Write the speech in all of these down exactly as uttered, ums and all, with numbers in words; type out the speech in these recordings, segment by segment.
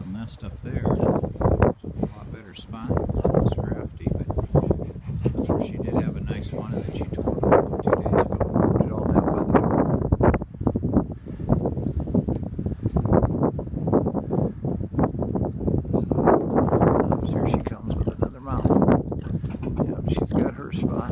nest up there. A lot better spot. Not as drafty, but I'm sure she did have a nice one, and then she tore it two days ago. Put it all down by the door. So, here she comes with another mouth. Yep, she's got her spot.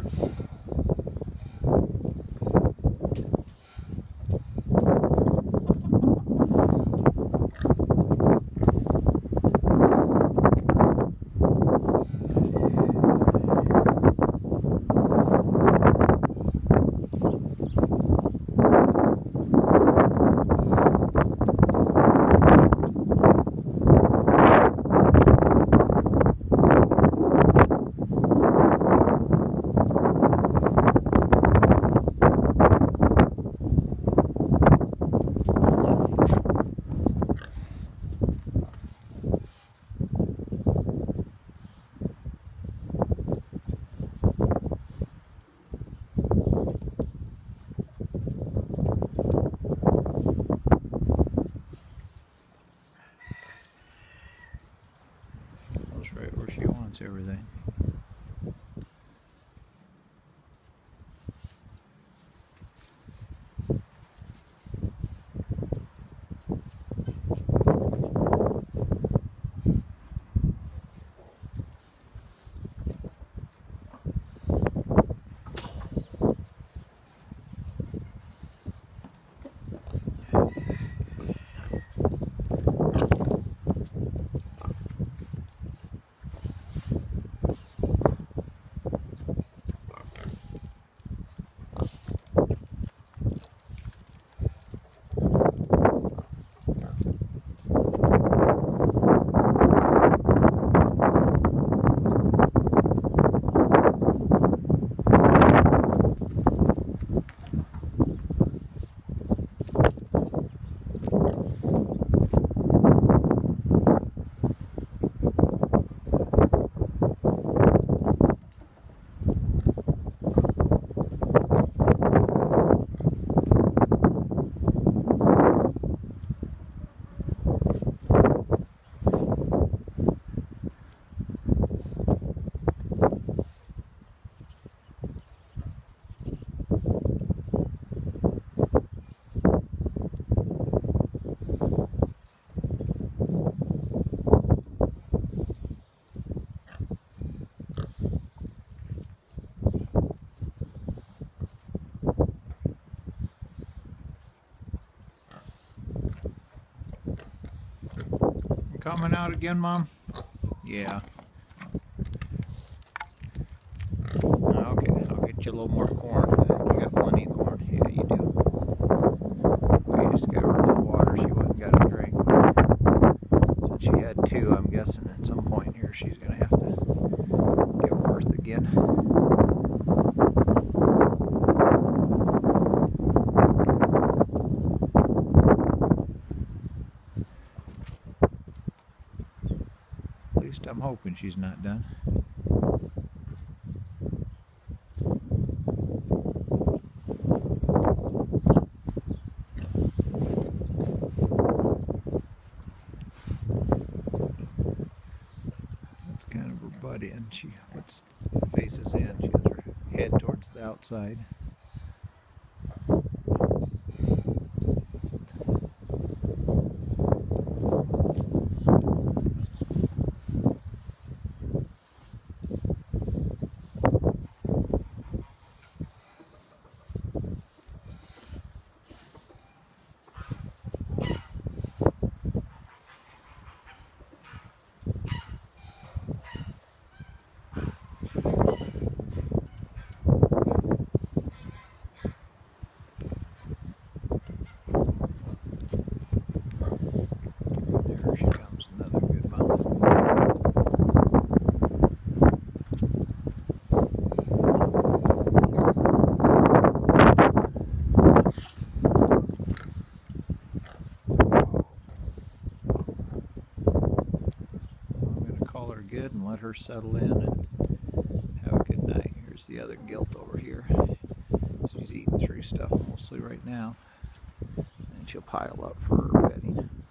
Right where she wants everything. Coming out again, Mom? Yeah. Okay, I'll get you a little more corn. You got plenty of corn. Yeah, you do. We just gave her a little water. She went and got a drink. Since she had two, I'm guessing at some point here she's going to have to give birth again. At least I'm hoping she's not done. That's kind of her butt in. She puts faces in. She has her head towards the outside. Good and let her settle in and have a good night. Here's the other gilt over here. She's eating through stuff mostly right now, and she'll pile up for her bedding.